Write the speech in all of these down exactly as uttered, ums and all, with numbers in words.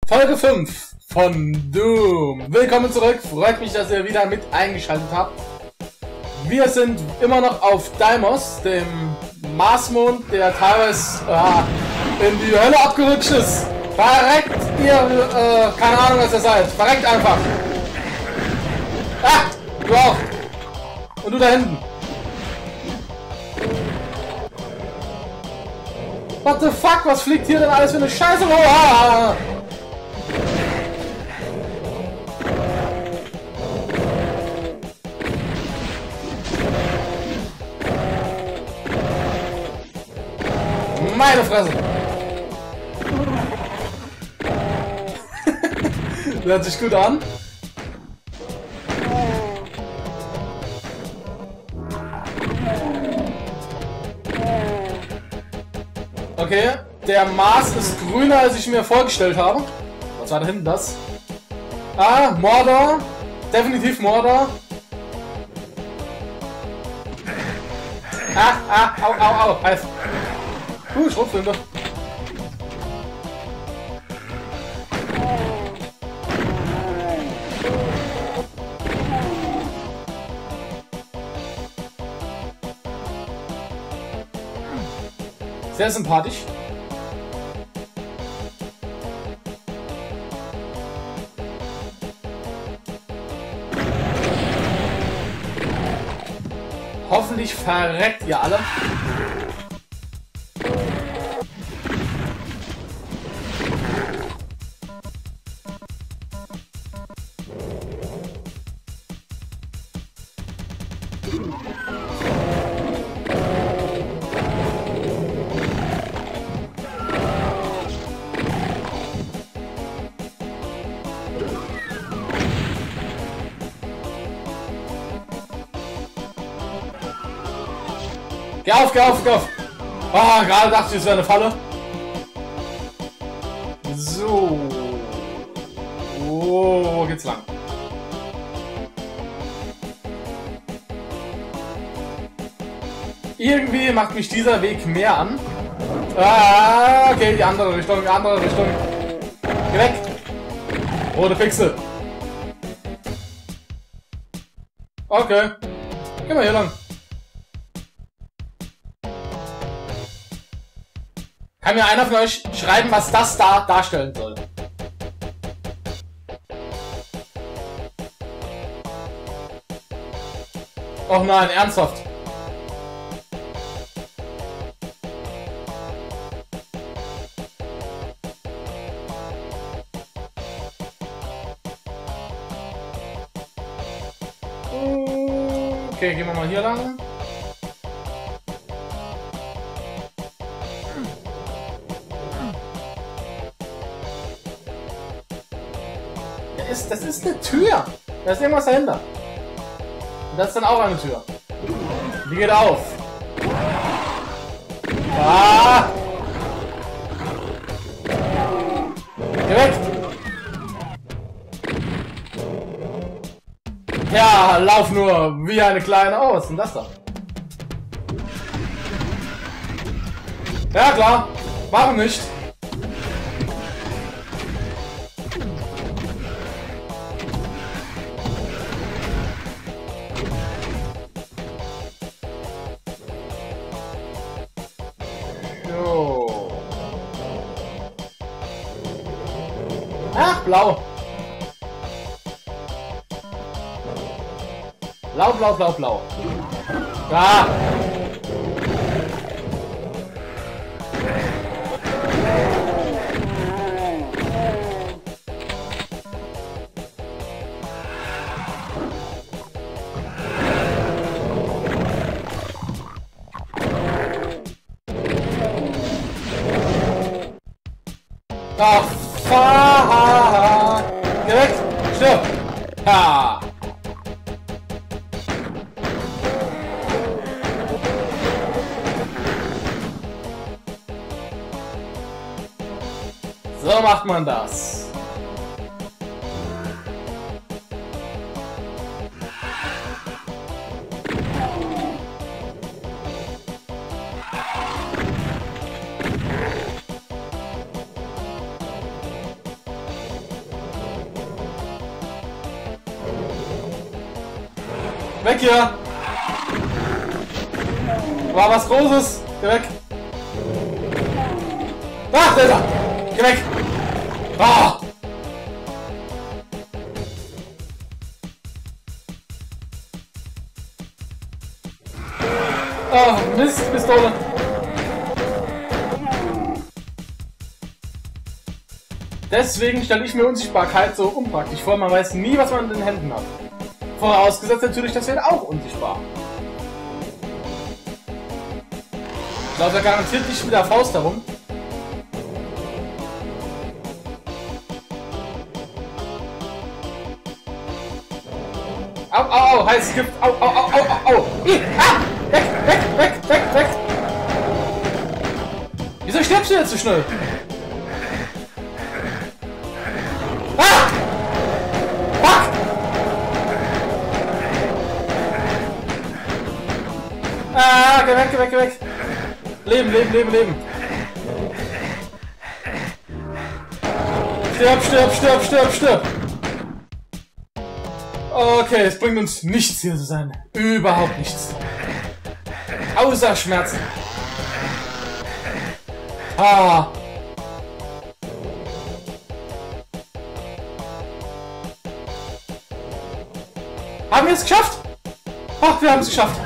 Folge fünf von Doom. Willkommen zurück. Freut mich, dass ihr wieder mit eingeschaltet habt. Wir sind immer noch auf Deimos, dem Marsmond, der teilweise äh, in die Hölle abgerutscht ist. Verreckt ihr, äh, keine Ahnung, was ihr seid. Verreckt einfach. Ah, du auch. Und du da hinten. What the fuck, was fliegt hier denn alles für eine Scheiße? Oh, meine Fresse! Hört sich gut an. Okay, der Mars ist grüner, als ich mir vorgestellt habe. Was war da hinten das? Ah, Mordor. Definitiv Mordor. Ah, ah, au, au, au. Heiß. Uh, Schrotflinte. Sehr sympathisch. Hoffentlich verreckt ihr alle. Geh auf, geh auf, geh auf! Ah, gerade dachte ich, es wäre eine Falle. So. Wo geht's lang? Irgendwie macht mich dieser Weg mehr an. Ah, okay, die andere Richtung, die andere Richtung. Geh weg! Rote Pixel. Okay. Geh mal hier lang. Kann mir einer von euch schreiben, was das da darstellen soll? Och nein, ernsthaft. Okay, gehen wir mal hier lang. Ist, das ist eine Tür. Da ist irgendwas dahinter. Und das ist dann auch eine Tür. Die geht auf. Ah! Geh weg! Ja, lauf nur wie eine kleine. Oh, was ist denn das da? Ja klar, warum nicht? Ach, blau. Blau, blau, blau, blau. Da. Ach, fahr! Geh weg! Stirb! Ha! So macht man das. Weg hier! War was Großes! Geh weg! Ach, da ist er! Geh weg! Ah! Oh, Mist, Pistole! Deswegen stelle ich mir Unsichtbarkeit so unpraktisch vor, man weiß nie, was man in den Händen hat. Vorausgesetzt natürlich, das wird auch unsichtbar. Ich laufe ja garantiert nicht mit der Faust herum. Au, au, au, heißes Gift. Au, au, au, au, au, au. Ih, ah, weg, weg, weg, weg, weg. Wieso stirbst du jetzt so schnell? Ah! Fuck! Ah, geh weg, geh weg, geh weg. Leben, leben, leben, leben. Stirb, stirb, stirb, stirb, stirb. Okay, es bringt uns nichts hier zu sein. Überhaupt nichts. Außer Schmerzen. Ah. Haben wir es geschafft? Ach, wir haben es geschafft.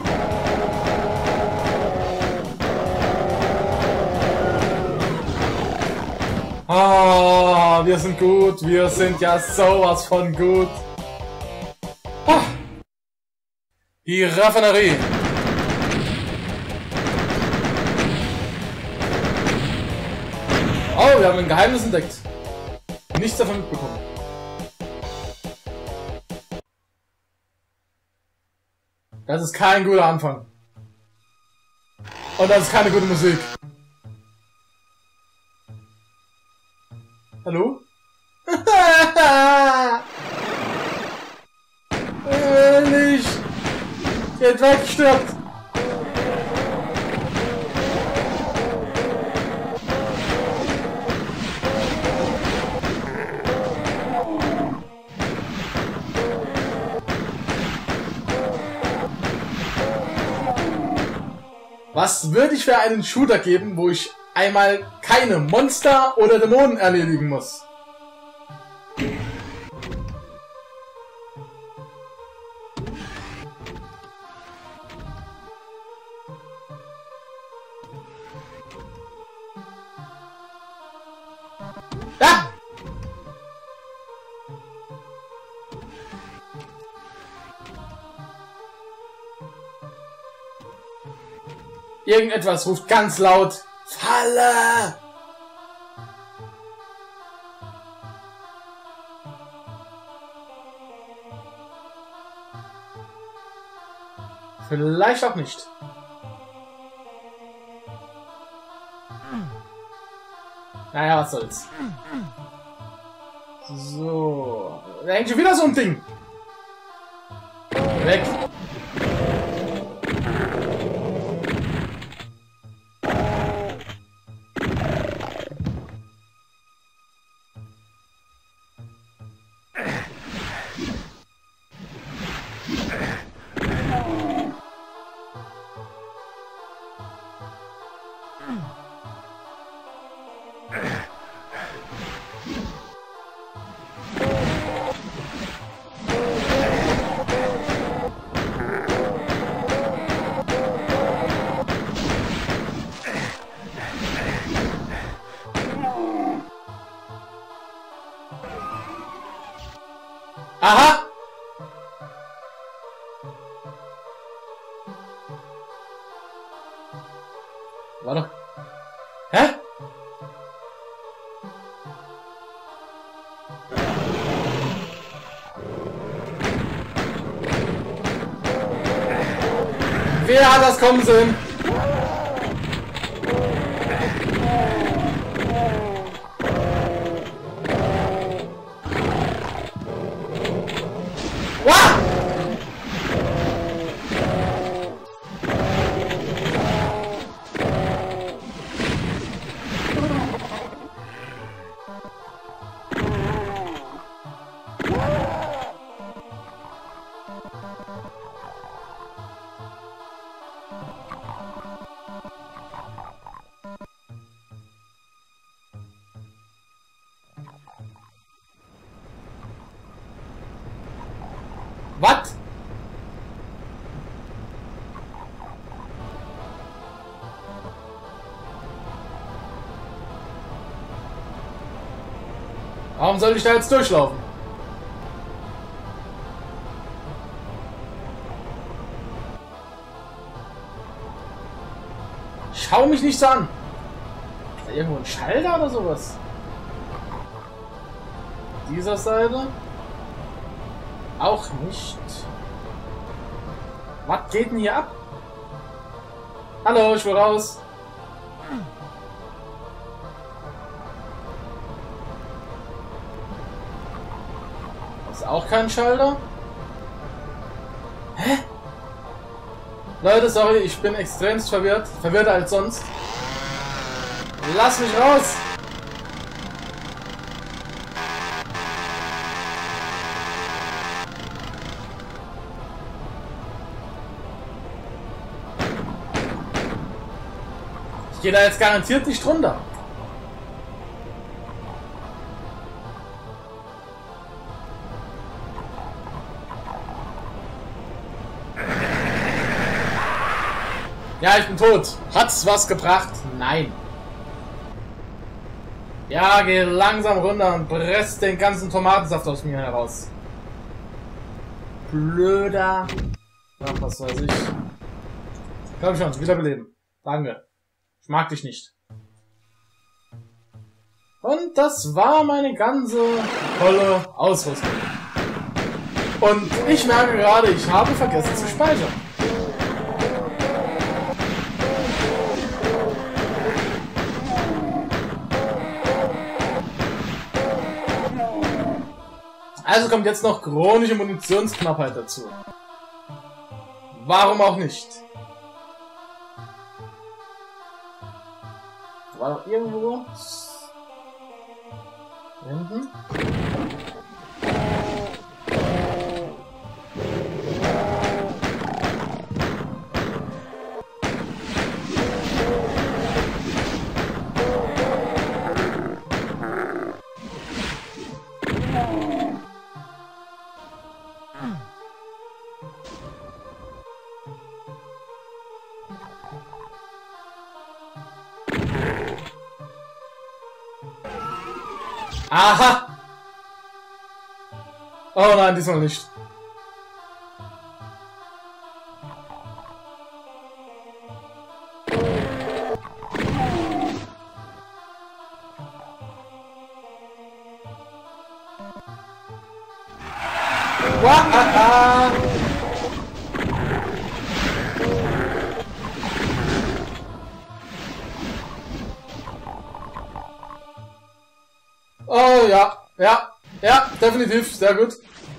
Ah, wir sind gut. Wir sind ja sowas von gut. Ah. Die Raffinerie. Oh, wir haben ein Geheimnis entdeckt. Nichts davon mitbekommen. Das ist kein guter Anfang. Und das ist keine gute Musik. Hallo? äh, nicht! Geht weg, stirbt! Was würde ich für einen Shooter geben, wo ich einmal keine Monster oder Dämonen erledigen muss? Ah! Irgendetwas ruft ganz laut: Falle! Vielleicht auch nicht. Naja, was soll's. So. Da hängt schon wieder so ein Ding. Weg. Aha! War doch... Hä? Wer hat das kommen sehen? Was? Warum soll ich da jetzt durchlaufen? Schau mich nicht so an. Ist da irgendwo ein Schalter oder sowas? Dieser Seite? Auch nicht. Was geht denn hier ab? Hallo, ich will raus. Das ist auch kein Schalter. Hä? Leute, sorry, ich bin extremst verwirrt. Verwirrter als sonst. Lass mich raus! Ich gehe da jetzt garantiert nicht runter. Ja, ich bin tot. Hat's was gebracht? Nein. Ja, geh langsam runter und presst den ganzen Tomatensaft aus mir heraus. Blöder. Ach, was weiß ich. Komm schon, wiederbeleben. Danke. Ich mag dich nicht. Und das war meine ganze tolle Ausrüstung. Und ich merke gerade, ich habe vergessen zu speichern. Also kommt jetzt noch chronische Munitionsknappheit dazu. Warum auch nicht? War doch irgendwo hinten? Aha! Oh nein, diesmal nicht. Wahaha! Oh ja, ja, ja, definitiv, sehr gut.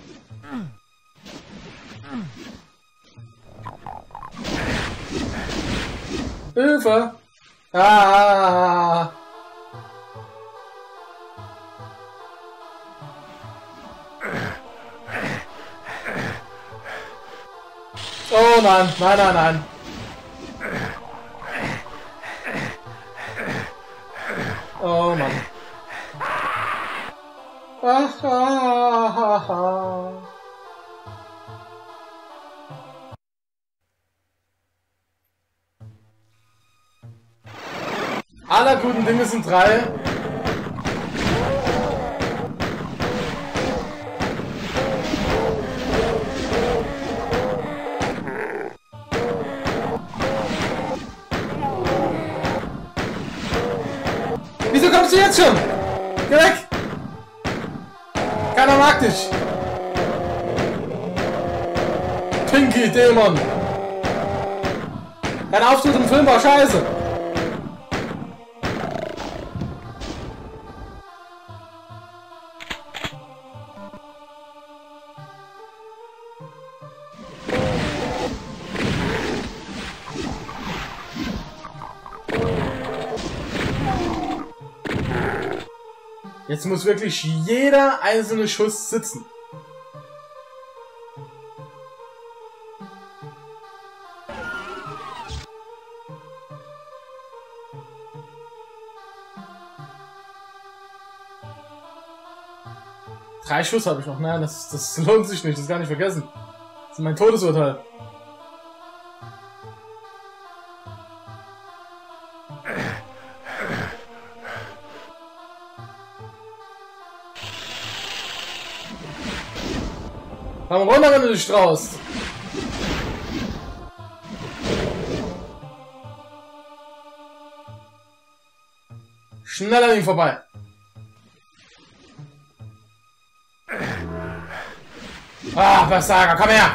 Hilfe! Ah! Oh nein, nein, nein, nein. Oh Mann. Ah, ah, ah, ah. Aller guten Dinge sind drei. Wieso kommst du jetzt schon? Geh weg! Keiner mag dich! Pinky Dämon! Dein Auftritt im Film war scheiße! Jetzt muss wirklich jeder einzelne Schuss sitzen. Drei Schuss habe ich noch. Nein, das, das lohnt sich nicht. Das kann ich vergessen. mein Todesurteil. Komm runter, wenn du dich traust. Schnell an ihm vorbei. Ah, Versager, komm her!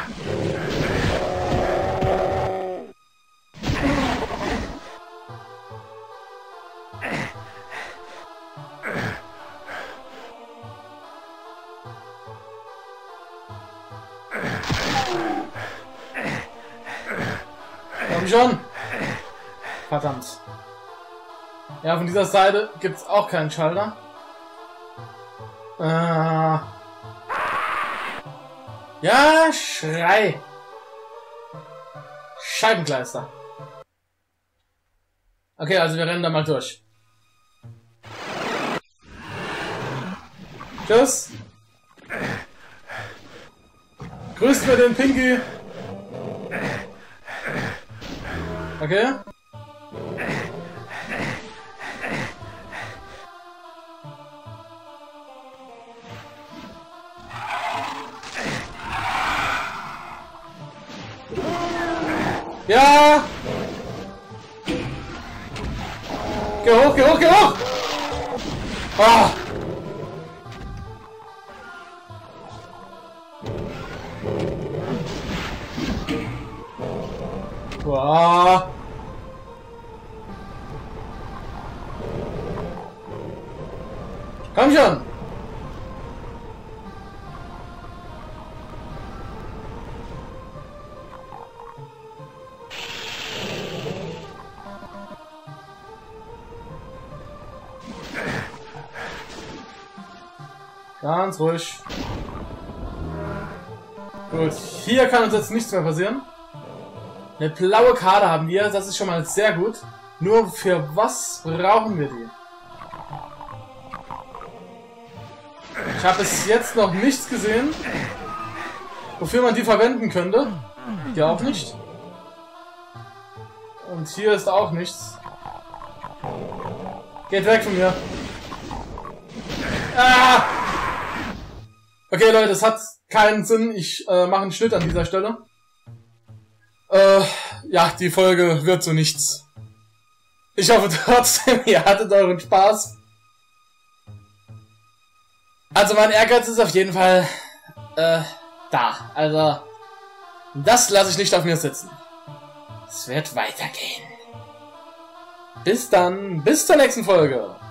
Komm schon! Verdammt. Ja, von dieser Seite gibt es auch keinen Schalter. Äh... Ja, Schrei! Scheibenkleister. Okay, also wir rennen da mal durch. Tschüss! Grüßt mir den Pinky! Okay? Ja! Geh hoch, geh hoch, geh hoch! Ah! Wow. Komm schon! Ganz ruhig. Gut, hier kann uns jetzt nichts mehr passieren. Eine blaue Karte haben wir, das ist schon mal sehr gut. Nur für was brauchen wir die? Ich habe bis jetzt noch nichts gesehen, wofür man die verwenden könnte. Hier auch nicht. Und hier ist auch nichts. Geht weg von mir. Ah! Okay, Leute, es hat keinen Sinn. Ich äh, mache einen Schnitt an dieser Stelle. Äh, ja, die Folge wird so nichts. Ich hoffe trotzdem, ihr hattet euren Spaß. Also mein Ehrgeiz ist auf jeden Fall äh, da. Also, das lasse ich nicht auf mir sitzen. Es wird weitergehen. Bis dann, bis zur nächsten Folge.